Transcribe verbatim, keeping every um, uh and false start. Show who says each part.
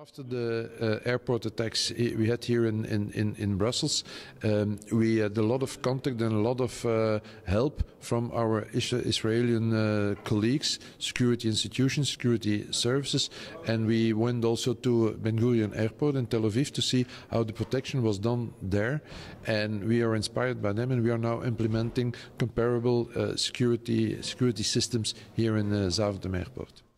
Speaker 1: After the uh, airport attacks we had here in, in, in Brussels, um, we had a lot of contact and a lot of uh, help from our Israeli uh, colleagues, security institutions, security services, and we went also to Ben Gurion Airport in Tel Aviv to see how the protection was done there, and we are inspired by them, and we are now implementing comparable uh, security security systems here in uh, Zaventem Airport.